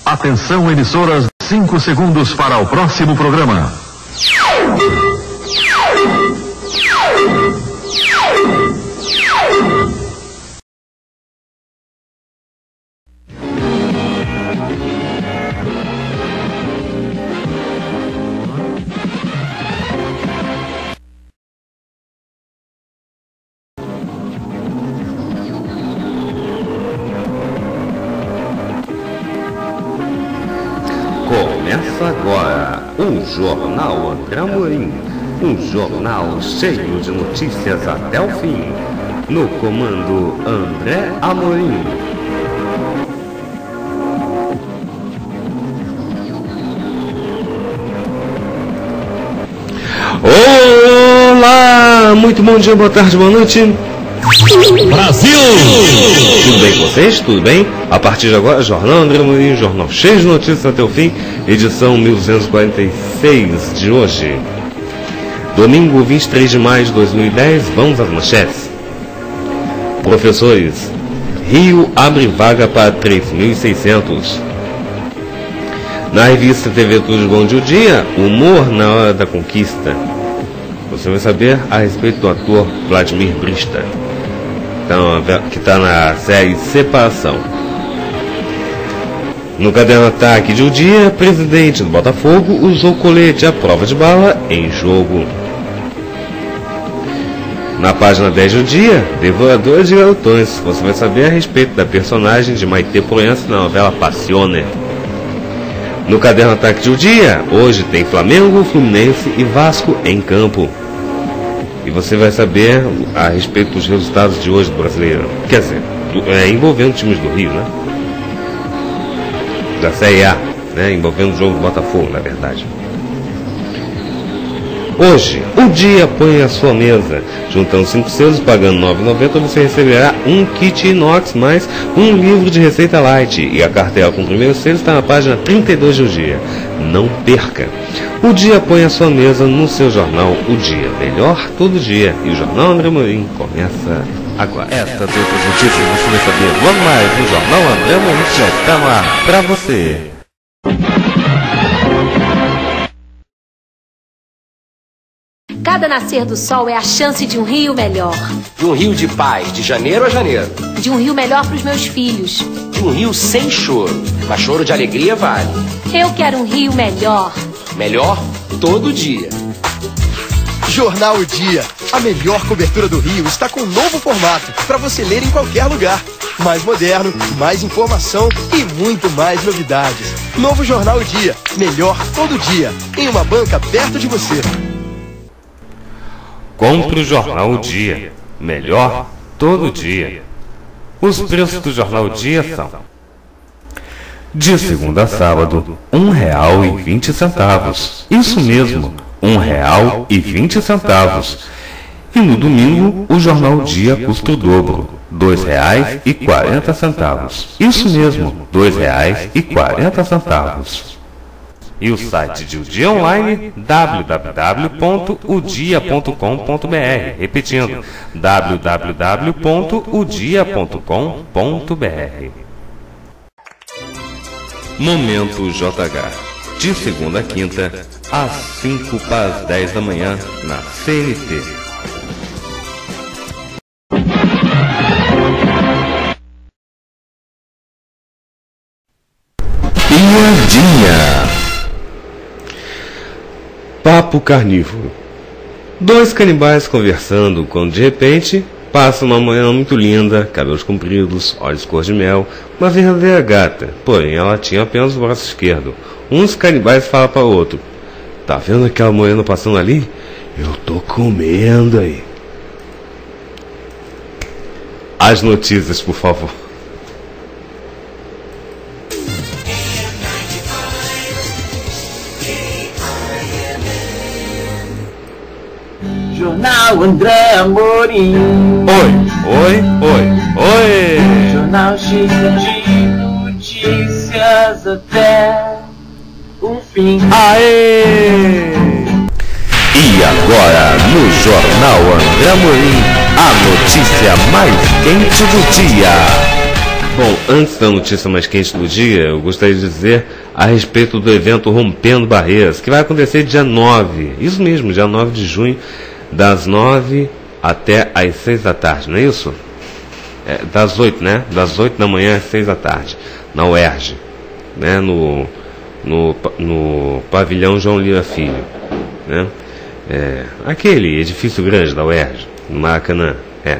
Atenção, emissoras, 5 segundos para o próximo programa. Começa agora o Jornal André Amorim, um jornal cheio de notícias até o fim, no comando André Amorim. Olá, muito bom dia, boa tarde, boa noite. Brasil! Tudo bem com vocês? Tudo bem? A partir de agora, Jornal André Amorim, jornal cheio de notícias até o fim, edição 1246 de hoje. Domingo 23 de maio de 2010, vamos às manchetes. Professores, Rio abre vaga para 3.600. Na revista TV Tudo de Bom Dia, humor na hora da conquista. Você vai saber a respeito do ator Vladimir Brista, que está na série Separação. No caderno Ataque de um dia, presidente do Botafogo usou colete à prova de bala em jogo. Na página 10 do dia, devoradora de garotões. Você vai saber a respeito da personagem de Maitê Proença na novela Passione. No caderno Ataque de um dia, hoje tem Flamengo, Fluminense e Vasco em campo. E você vai saber a respeito dos resultados de hoje do Brasileiro. Quer dizer, envolvendo times do Rio, né? Da Série A, né? Envolvendo o jogo do Botafogo, na verdade. Hoje, o dia põe a sua mesa. Juntando 5 selos, pagando R$ 9,90, você receberá um kit inox mais um livro de receita light. E a cartela com o primeiro selo está na página 32 do dia. Não perca! O dia põe a sua mesa no seu jornal O Dia. Melhor todo dia. E o Jornal André Amorim começa agora. Essas outras notícias você vai saber logo mais no Jornal André Amorim, já está no ar para você. Cada nascer do sol é a chance de um Rio melhor. De um Rio de paz, de janeiro a janeiro. De um Rio melhor para os meus filhos. De um Rio sem choro, mas choro de alegria vale. Eu quero um Rio melhor. Melhor todo dia. Jornal O Dia. A melhor cobertura do Rio está com um novo formato para você ler em qualquer lugar. Mais moderno, mais informação e muito mais novidades. Novo Jornal O Dia. Melhor todo dia. Em uma banca perto de você. Compre o Jornal O Dia. Melhor todo dia. Os preços do Jornal O Dia são: de segunda a sábado, R$ 1,20. Isso mesmo, R$ 1,20. E no domingo, o Jornal O Dia custa o dobro, R$ 2,40. Isso mesmo, R$ 2,40. E o site de O Dia Online, www.odia.com.br. Repetindo, www.odia.com.br. Momento JH, de segunda a quinta, às 5 para as 10 da manhã, na CNT. Piadinha. Papo carnívoro. 2 canibais conversando quando de repente passa uma manhã muito linda, cabelos compridos, olhos cor de mel, uma verdadeira gata, porém ela tinha apenas o braço esquerdo. Um dos canibais fala para o outro: tá vendo aquela moena passando ali? Eu tô comendo aí. As notícias, por favor. Jornal André Amorim. Oi. Jornal cheio de notícias até o fim. Aê! E agora, no Jornal André Amorim, a notícia mais quente do dia. Bom, antes da notícia mais quente do dia, eu gostaria de dizer a respeito do evento Rompendo Barreiras, que vai acontecer dia 9, isso mesmo, dia 9 de junho, das 9 até às 6 da tarde, não é isso? Das 8, né? Das 8 da manhã às 6 da tarde, na UERJ, né? No pavilhão João Lira Filho, né? Aquele edifício grande da UERJ, no Maracanã.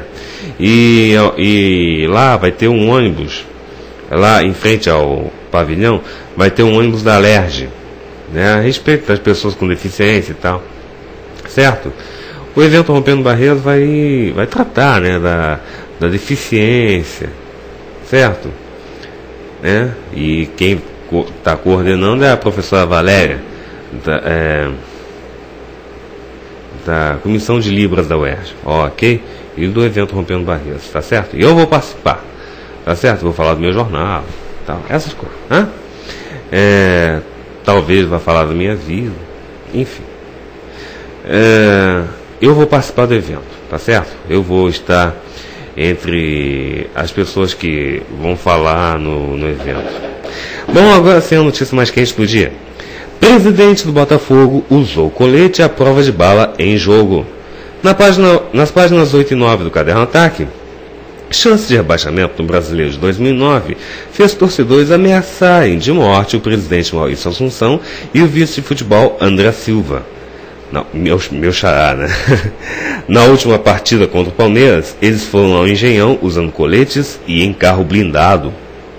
E lá vai ter um ônibus, lá em frente ao pavilhão, vai ter um ônibus da Alerj, né, a respeito das pessoas com deficiência e tal, certo? O evento Rompendo Barreiras vai tratar, né, da deficiência, certo? Né? E quem está coordenando é a professora Valéria, da Comissão de Libras da UERJ, ok? E do evento Rompendo Barreiras, tá certo? E eu vou participar, tá certo? Vou falar do meu jornal, tal, essas coisas, né? Talvez vá falar da minha vida, enfim. Eu vou participar do evento, tá certo? Eu vou estar entre as pessoas que vão falar no evento. Bom, agora sim a notícia mais quente do dia. Presidente do Botafogo usou colete à prova de bala em jogo. Nas páginas 8 e 9 do Caderno Ataque, chance de rebaixamento no Brasileiro de 2009 fez torcedores ameaçarem de morte o presidente Maurício Assunção e o vice de futebol André Silva. Não, meu xará, né? Na última partida contra o Palmeiras, eles foram ao Engenhão usando coletes e em carro blindado.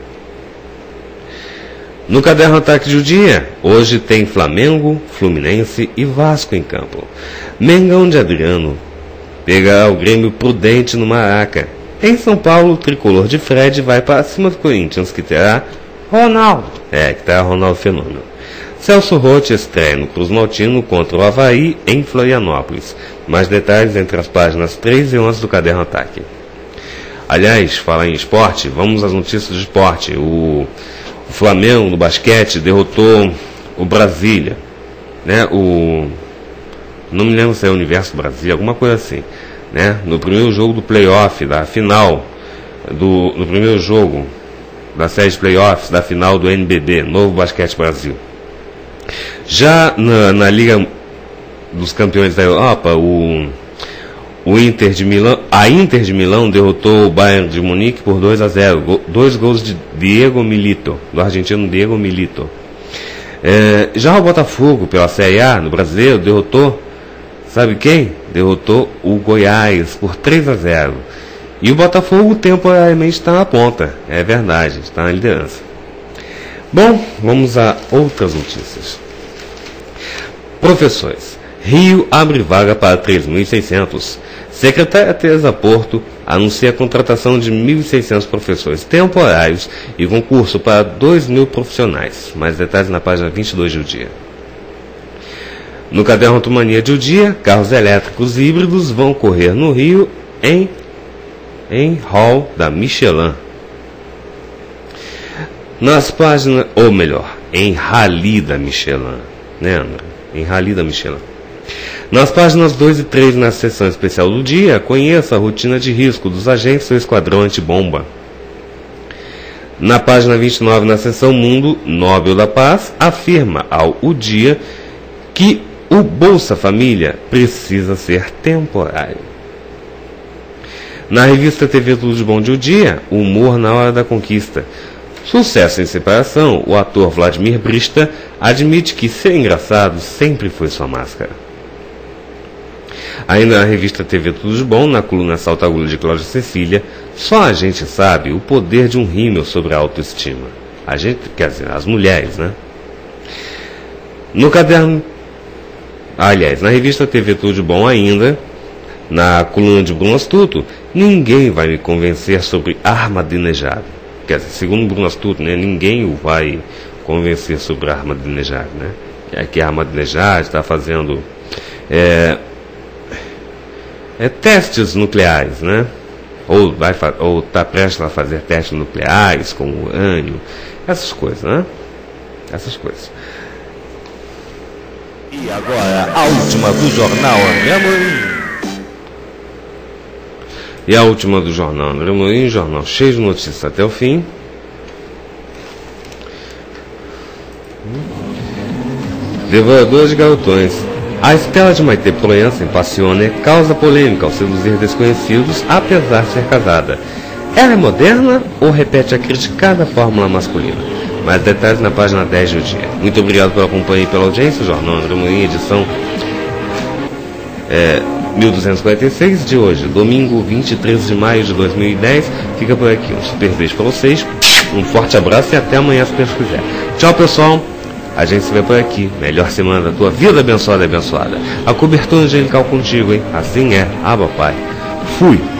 No Caderno Ataque do dia, hoje tem Flamengo, Fluminense e Vasco em campo. Mengão de Adriano pegará o Grêmio Prudente no Maraca. Em São Paulo, o tricolor de Fred vai para cima do Corinthians, que terá Ronaldo. Que terá Ronaldo Fenômeno. Celso Roth estreia no Cruz Maltino contra o Avaí em Florianópolis. Mais detalhes entre as páginas 3 e 11 do Caderno Ataque. Aliás, falar em esporte, vamos às notícias de esporte. O Flamengo no basquete derrotou o Brasília, né? Não me lembro se é o Universo Brasília, alguma coisa assim, né? No primeiro jogo do playoff, da final, no primeiro jogo da série de playoffs, da final do NBB, Novo Basquete Brasil. Já na Liga dos Campeões da Europa, a Inter de Milão derrotou o Bayern de Munique por 2-0, 2 gols de Diego Milito, do argentino Diego Milito. Já o Botafogo, pela Série A, no Brasileiro, derrotou, sabe quem? Derrotou o Goiás por 3-0. E o Botafogo temporariamente está na ponta, é verdade, está na liderança. Bom, vamos a outras notícias. Professores, Rio abre vaga para 3.600. Secretária Teresa Porto anuncia a contratação de 1.600 professores temporários e concurso para 2.000 profissionais. Mais detalhes na página 22 do dia. No Caderno Automania do dia, carros elétricos híbridos vão correr no Rio em hall da Michelin. Nas páginas, ou melhor, em rally da Michelin, né, André? Em rally da Michelin. Nas páginas 2 e 3, na seção especial do dia, conheça a rotina de risco dos agentes do esquadrão antibomba. Na página 29, na seção Mundo, Nobel da Paz afirma ao O Dia que o Bolsa Família precisa ser temporário. Na revista TV Tudo de Bom de O Dia, humor na hora da conquista. Sucesso em separação, o ator Vladimir Brista admite que ser engraçado sempre foi sua máscara. Ainda na revista TV Tudo de Bom, na coluna Salta Agulha de Cláudia Cecília, só a gente sabe o poder de um rímel sobre a autoestima. A gente, quer dizer, as mulheres, né? No caderno... Aliás, na revista TV Tudo de Bom ainda, na coluna de Bruno Astuto, ninguém vai me convencer sobre Ahmadinejad. Quer dizer, segundo Bruno Astuto, né, ninguém o vai convencer sobre Ahmadinejad, né? É que Ahmadinejad está fazendo testes nucleares, né? Ou está prestes a fazer testes nucleares com urânio, essas coisas, né? Essas coisas. E agora, a última do jornal André Amorim. E a última do jornal André Morim, jornal cheio de notícias até o fim. Devorador de garotões. A Estela de Maitê Proença em Passione causa polêmica ao seduzir desconhecidos, apesar de ser casada. Ela é moderna ou repete a criticada fórmula masculina? Mais detalhes na página 10 do dia. Muito obrigado pela companhia e pela audiência. O jornal André Morim, edição 1246 de hoje, domingo 23 de maio de 2010. Fica por aqui. Um super beijo para vocês. Um forte abraço e até amanhã, se Deus quiser. Tchau, pessoal. A gente se vê por aqui. Melhor semana da tua vida abençoada e abençoada. A cobertura angelical contigo, hein? Assim é. Abba, Pai. Fui.